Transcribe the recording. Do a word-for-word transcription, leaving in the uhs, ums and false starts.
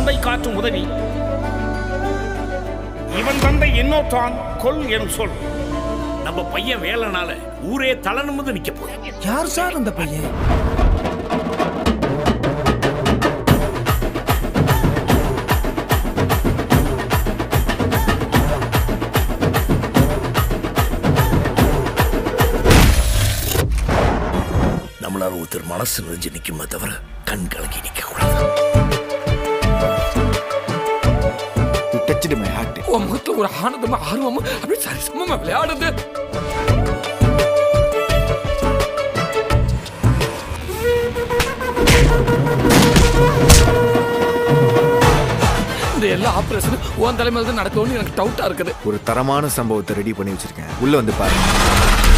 தந்தை காட்டும் உதவி. இவன் தந்தை என்னோத்தான் கொல் எனும் சொல். நம்ம பையன் வேலைனால ஊரே தலனும் நிக்க போய். யார் சார் அந்த பையன்? நம்மளால ஒருத்தர் மனசு நிறைஞ்சு நிக்குமே தவிர கண் கலங்கி நிக்க கூடாது. உன் முகத்துல ஒரு ஆனந்தமா ஆர்வமா அப்படி சரிசமமா விளையாடுது. இந்த எல்லா ஆபரேஷனும் உன் தலைமையில தான் நடக்கும்னு எனக்கு டவுட்டா இருக்குது. ஒரு தரமான சம்பவத்தை ரெடி பண்ணி வச்சிருக்கேன், உள்ள வந்து பாருங்க.